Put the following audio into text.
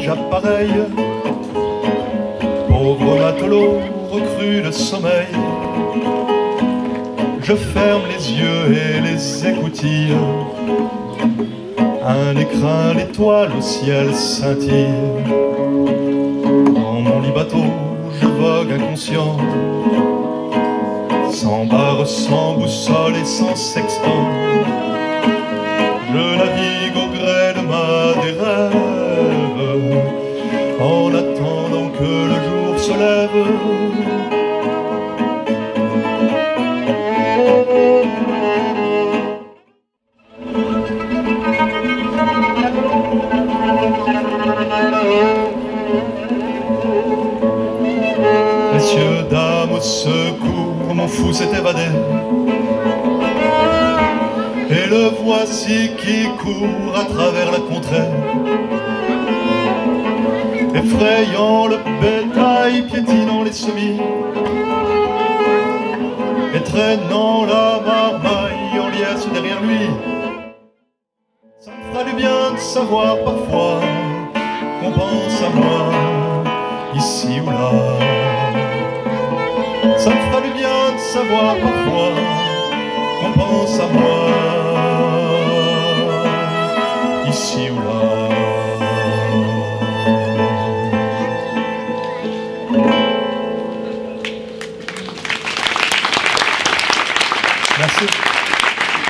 déjà pareil. Pauvre matelot, recrue de sommeil. Je ferme les yeux et les écoutilles. Un écrin d'étoiles au ciel scintille. Dans mon lit bateau, je vogue inconscient, sans barre, sans boussole et sans sextant. Je navigue au gré de des rêves, en attendant que le jour se lève. Messieurs, dames, au secours, mon fou s'est évadé. Et le voici qui court à travers la contrée, effrayant le bétail, piétinant les semis, et traînant la marmaille en liesse derrière lui. Ça me fera du bien de savoir parfois qu'on pense à moi, ici ou là. Ça me fera du bien de savoir parfois qu'on pense à moi, ici ou là.